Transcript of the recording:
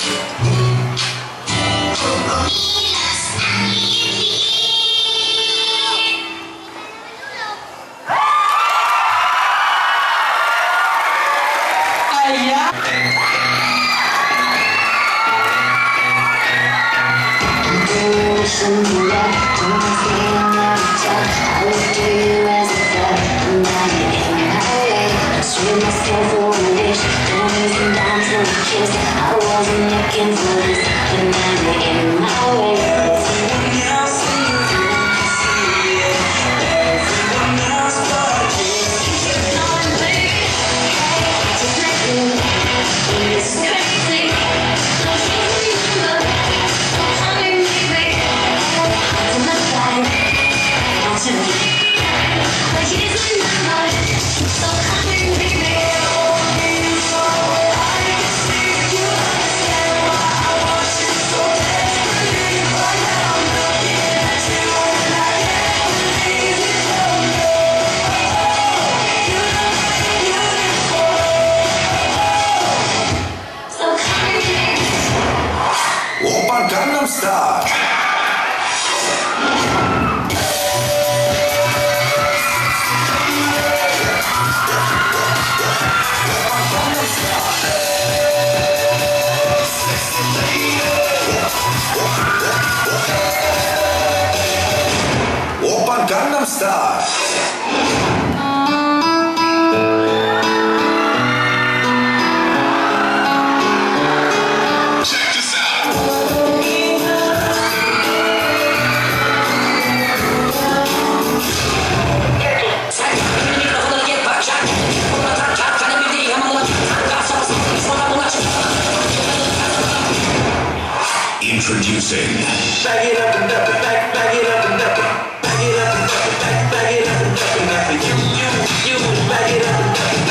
I wasn't looking for this, but now you're in my way. Everyone else sees you, see it. Everyone else but you. Keep on, baby. Hey, just let me. It's crazy. Don't you remember? Don't tell me, baby. To my side, don't you? But here's my number. So come in, baby. Gangnam Style. Oppa Gangnam Style. Introducing. Back it up and up it, back it up and up it, back it up and up it, back it up and up and up it. You, back it up and up it.